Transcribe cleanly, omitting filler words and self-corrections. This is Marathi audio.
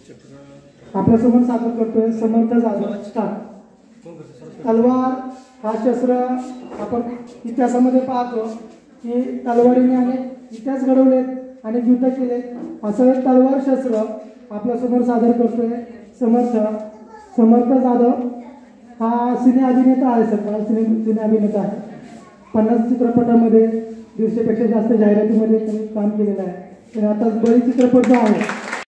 आपल्यासमोर सादर करतोय समर्थ जाधव स्टार. तलवार हा शस्त्र आपण इतिहासामध्ये पाहतो की तलवारीने अनेक इतिहास घडवलेत, अनेक युद्ध केले. असं एक तलवार शस्त्र आपल्यासमोर सादर करतोय समर्थ जाधव. हा सिने अभिनेता आहे, सर सिने अभिनेता आहे. 50 चित्रपटामध्ये 150पेक्षा जास्त जाहिरातीमध्ये त्यांनी काम केलेलं आहे. आणि आता बळी चित्रपट जो आहे